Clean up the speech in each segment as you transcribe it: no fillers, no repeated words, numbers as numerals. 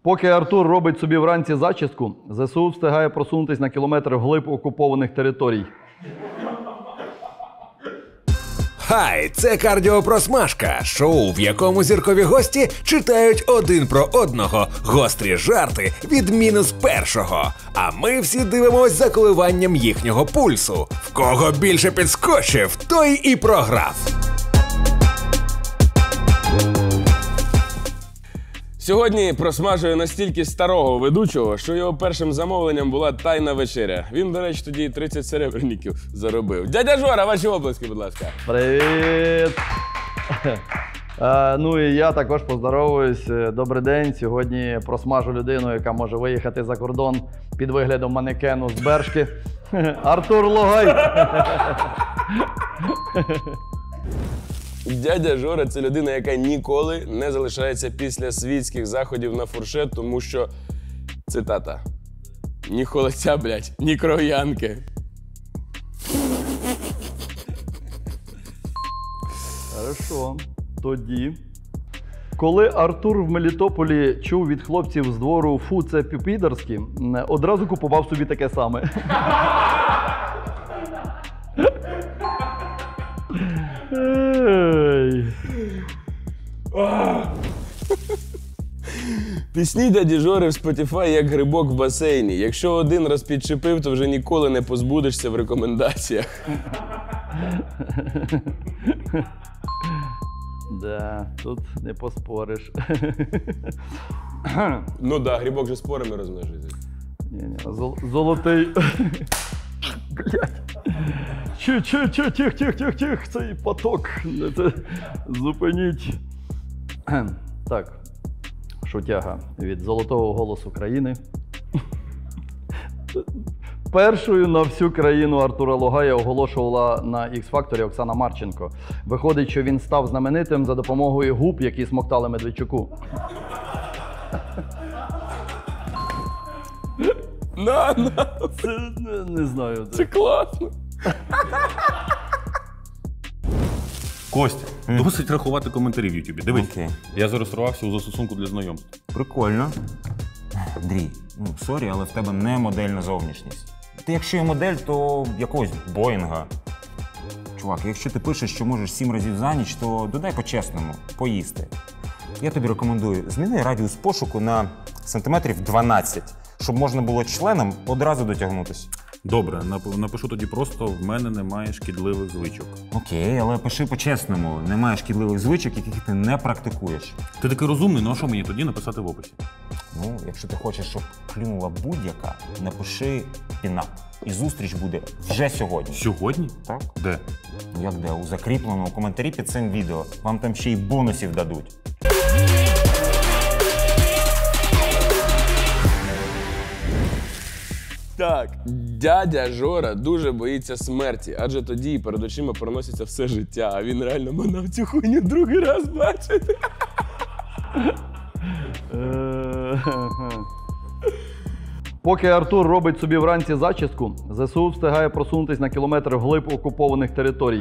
Поки Артур робить собі вранці зачістку, ЗСУ встигає просунутись на кілометр вглиб окупованих територій. Хай, це кардіопросмажка, шоу, в якому зіркові гості читають один про одного гострі жарти від мінус першого. А ми всі дивимось за коливанням їхнього пульсу. В кого більше підскочив, той і програв. Сьогодні просмажую настільки старого ведучого, що його першим замовленням була тайна вечеря. Він, до речі, тоді 30 серебряників заробив. Дядя Жора, ваші оплески, будь ласка. Привіт! Ну і я також поздоровуюсь. Добрий день. Сьогодні просмажу людину, яка може виїхати за кордон під виглядом манекену з Бершки. Артур Логай! Дядя Жора – це людина, яка ніколи не залишається після світських заходів на фуршет, тому що, цитата, «Ні холодця, блядь, ні кров'янки». Хорошо. Тоді. Коли Артур в Мелітополі чув від хлопців з двору «Фу, це підерські», одразу купував собі таке саме. Пісні дяді Жори в Spotify як грибок в басейні. Якщо один раз підчепив, то вже ніколи не позбудешся в рекомендаціях. Да, тут не поспориш. Ну да, грибок же спорами розмножується. Ні-ні, золотий. Блядь. Тих, цей поток. Зупиніть. Так, шутяга від золотого голосу країни. Першою на всю країну Артура Логая оголошувала на X-Factor Оксана Марченко. Виходить, що він став знаменитим за допомогою губ, які смоктали Медведчуку. Це не знаю. Це класно. Костя, досить рахувати коментарі в Ютубі. Дивись, я зареєструвався у застосунку для знайомств. Прикольно. Андрій, сорі, але в тебе не модельна зовнішність. Ти якщо є модель, то якогось Боїнга. Чувак, якщо ти пишеш, що можеш 7 разів за ніч, то додай по-чесному, поїсти. Я тобі рекомендую, зміни радіус пошуку на сантиметрів 12, щоб можна було членом одразу дотягнутися. Добре, напишу тоді просто «в мене немає шкідливих звичок». Окей, але пиши по-чесному, немає шкідливих звичок, яких ти не практикуєш. Ти такий розумний, ну а що мені тоді написати в описі? Ну, якщо ти хочеш, щоб клюнула будь-яка, напиши пінап. І зустріч буде вже сьогодні. Сьогодні? Так. Де? Ну як де? У закріпленому коментарі під цим відео. Вам там ще й бонусів дадуть. Так, дядя Жора дуже боїться смерті, адже тоді перед очима проноситься все життя, а він реально манав цю хуйню другий раз бачити. Поки Артур робить собі вранці зачістку, ЗСУ встигає просунутись на кілометр вглиб окупованих територій.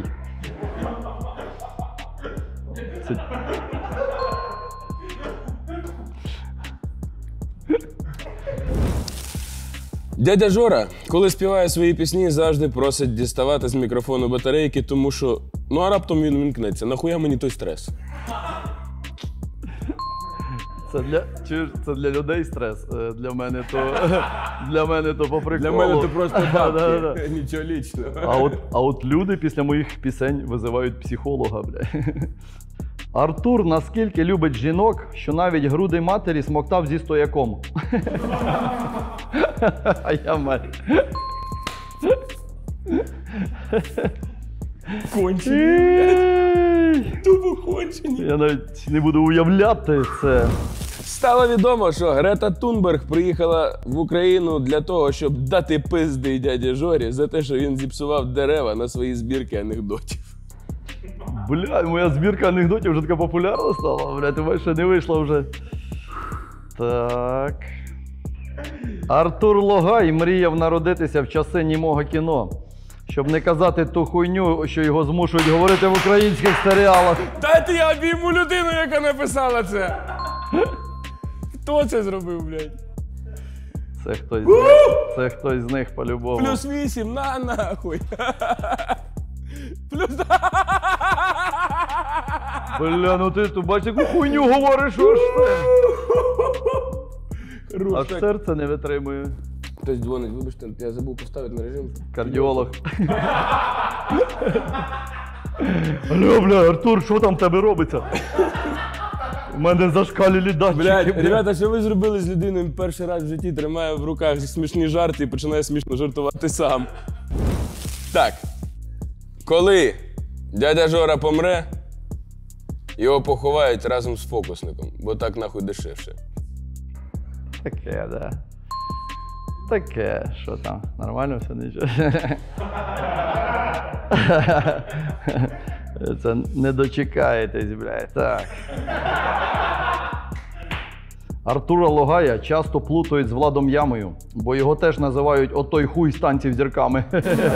Дядя Жора, коли співає свої пісні, завжди просить діставати з мікрофону батарейки, тому що, ну а раптом він вимкнеться. Нахуя мені той стрес? Це для людей стрес. Для мене то по приколу. Для мене то просто бабки, нічого лічного. А от люди після моїх пісень визивають психолога, бля. Артур наскільки любить жінок, що навіть груди матері смоктав зі стояком. А я мать. Кончені. Тупо кончені. Я навіть не буду уявляти це. Стало відомо, що Грета Тунберг приїхала в Україну для того, щоб дати пизди дяді Жорі за те, що він зіпсував дерева на свої збірки анекдотів. Бля, моя збірка анекдотів вже така популярна стала. Бля, ти бачиш, що не вийшла вже. Так. Артур Логай мріяв народитися в часи німого кіно. Щоб не казати ту хуйню, що його змушують говорити в українських серіалах. Дайте я обійму людину, яка написала це. Хто це зробив, блядь? Це хтось з них по-любому. Плюс 8, на нахуй. Плюс... Бля, ну ти тут бачиш, яку хуйню говориш, аж це. Аж так. серце не витримує. Хтось дзвонить, вибачте, я забув поставити на режим. Кардіолог. Алло, бля, Артур, що там в тебе робиться? У мене зашкалілі датчики. Блядь, бля. ребята, що ви зробили з людиною перший раз в житті, тримає в руках смішні жарти і починає смішно жартувати сам. Так. Коли дядя Жора помре, його поховають разом з фокусником, бо так нахуй дешевше. Таке, да. Таке, що там? Нормально все, нічого? Це не дочекаєтесь, блядь. Так. Артура Логая часто плутають з Владом Ямою, бо його теж називають отой хуй з танців зірками.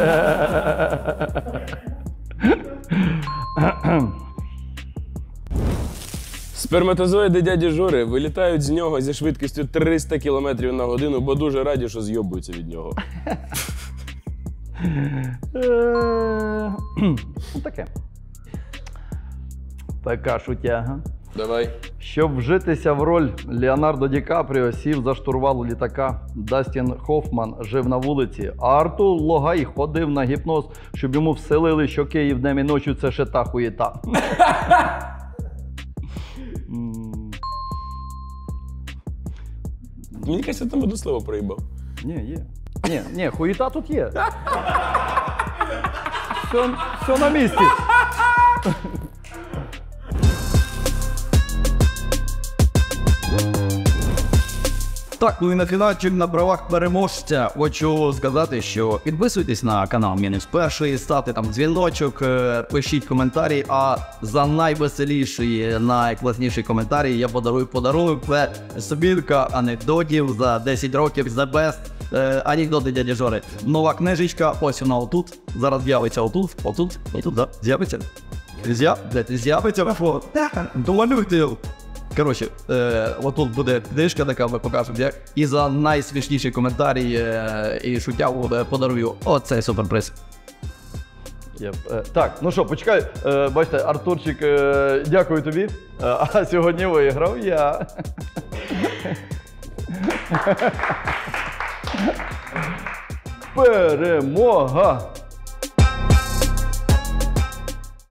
Сперматозоїди дяді Жори вилітають з нього зі швидкістю 300 км на годину, бо дуже раді, що зйобуються від нього. Ну таке. Така шутяга. Давай. Щоб вжитися в роль, Леонардо Ді Капріо сів за штурвал літака, Дастін Хоффман жив на вулиці, а Артур Логай ходив на гіпноз, щоб йому вселили, що Київ днем і ночі – це ще та хуєта. Мені кажеться, там одне слово проїбав. Ні, є. Ні, хуєта тут є. Все на місці. Так, ну і на фінальчик на правах переможця хочу сказати, що підписуйтесь на канал Мінус Перший, ставте там дзвіночок, пишіть коментарі, а за найвеселіший, найкласніший коментарі я подарую подарунок. Це собірка анекдотів за 10 років за best анекдоти дяді Жори. Нова книжечка, ось вона отут, зараз з'явиться отут, да, з'явиться. З'явиться, домалюйте. Коротше, отут буде книжка така, ми покажемо як. І за найсмішніші коментарі і шуття подарую оцей суперприз. Так, ну що, почекай. Бачите, Артурчик, дякую тобі. А сьогодні виграв я. Перемога!